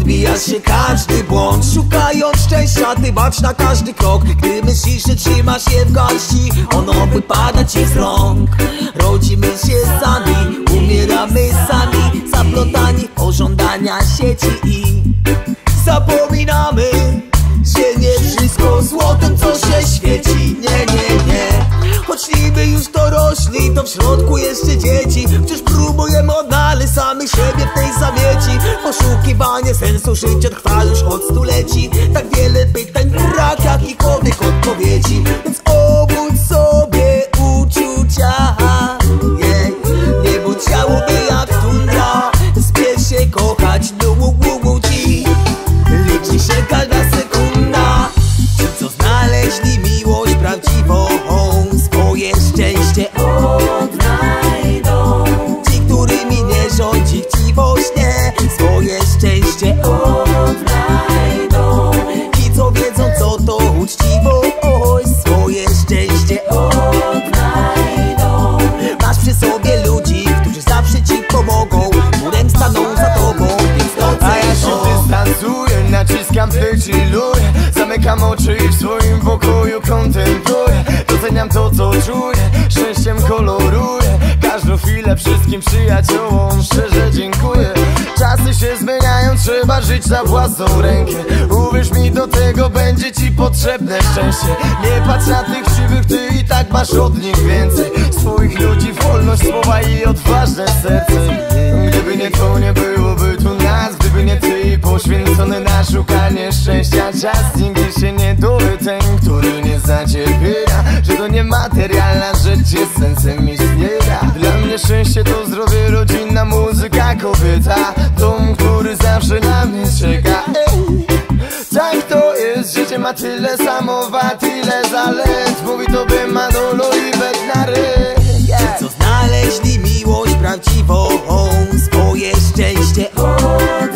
Odbija się każdy błąd, szukając szczęścia, ty bacz na każdy krok. Gdy myślisz, że trzymasz je w garści, ono wypada ci z rąk. Rodzimy się sami, umieramy sami, zaplątani w pożądania sieci i zapominamy, że nie wszystko złotem, co się świeci. Nie. Choć niby już dorośli, to w środku jeszcze dzieci. Wciąż próbujemy odnaleźć samych siebie w tej zamieci. Poszukiwanie sensu życia trwa już od stuleci. Tak wiele pytań, brak jakichkolwiek odpowiedzi. Więc obudź sobie uczucia, nie bądź jałowy jak tundra. Spiesz się kochać, ludzi. Liczy się każda sekunda. Ci, co znaleźli miłość prawdziwą, swoje szczęście odnajdą. Ci, którymi nie rządzi chciwość, nie, swoje szczęście odnajdą. Ci, co wiedzą, co to uczciwość, swoje szczęście odnajdą. Masz przy sobie ludzi, którzy zawsze ci pomogą, murem staną za tobą, więc doceń. A ja się dystansuję, naciskam pleć i luję. Zamykam oczy i w swoim pokoju kontempluję. Doceniam to, co czuję, szczęściem koloruję każdą chwilę, wszystkim przyjaciołom szczerze dziękuję. Czasy się zmieniają, trzeba żyć na własną rękę. Uwierz mi, do tego będzie ci potrzebne szczęście. Nie patrz na tych krzywych, ty i tak masz od nich więcej. Swoich ludzi, wolność słowa i odważne serce. Gdyby nie to, nie byłoby tu nas. Gdyby nie ty i poświęcony na szukanie szczęścia czas, nigdy się nie dowie ten, który nie zacierpienia, że to niematerialna rzecz jest sensem istnienia. Dla mnie szczęście to zdrowie, rodzina, muzyka, kobieta, dom, który zawsze na mnie czeka. Tak to jest, życie ma tyle samowad, tyle zalet. Mówi tobie Manolo i Bednary. Ci, co znaleźli miłość prawdziwą, swoje szczęście